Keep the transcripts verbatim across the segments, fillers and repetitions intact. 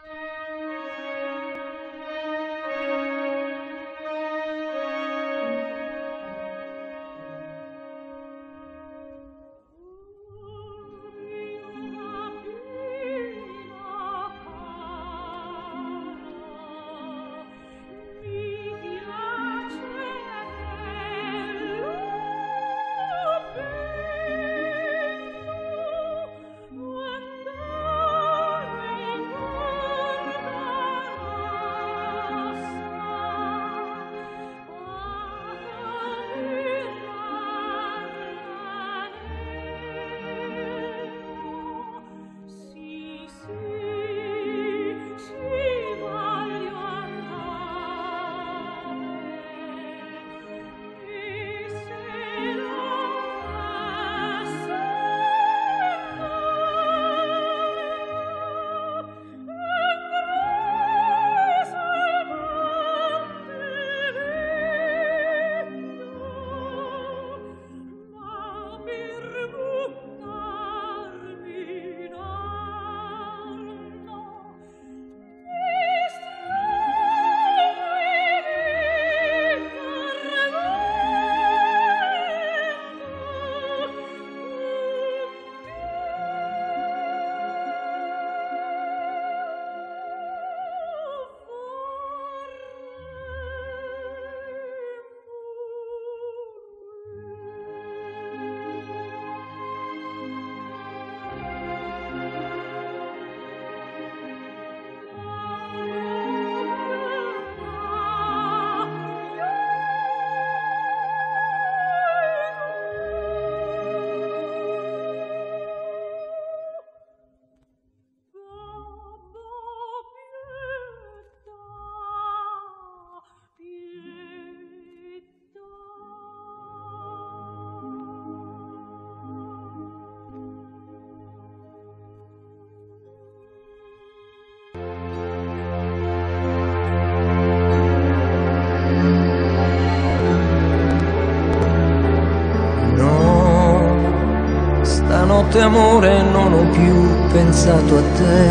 Stanotte amore non ho più pensato a te,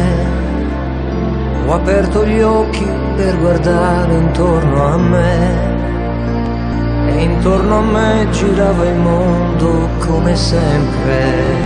ho aperto gli occhi per guardare intorno a me e intorno a me girava il mondo come sempre.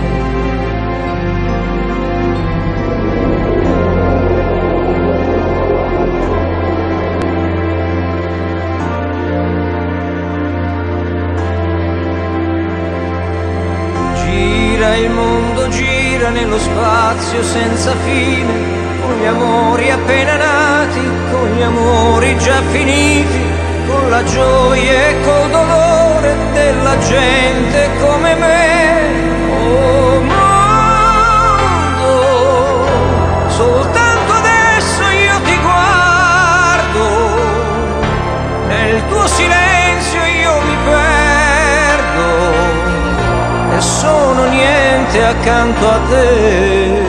Il mondo gira nello spazio senza fine, con gli amori appena nati, con gli amori già finiti, con la gioia e col dolore della gente come me. Oh mondo, soltanto adesso io ti guardo, nel tuo silenzio io mi perdo e sono niente accanto a te.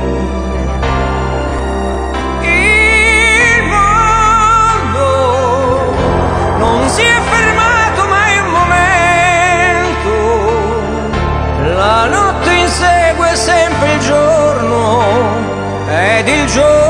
Il mondo non si è fermato mai un momento, la notte insegue sempre il giorno ed il giorno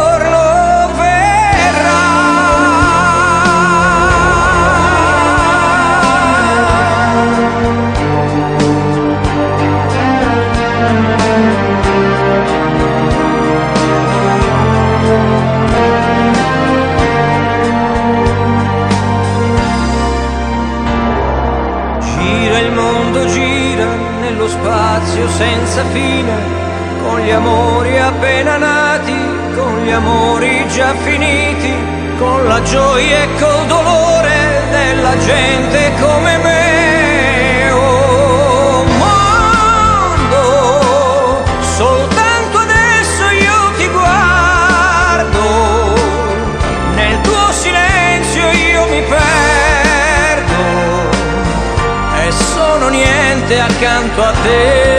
nello spazio senza fine, con gli amori appena nati, con gli amori già finiti, con la gioia e col dolore della gente come me. Oh mondo, soltanto adesso io ti guardo, nel tuo silenzio io mi perdo e sono niente accanto a te.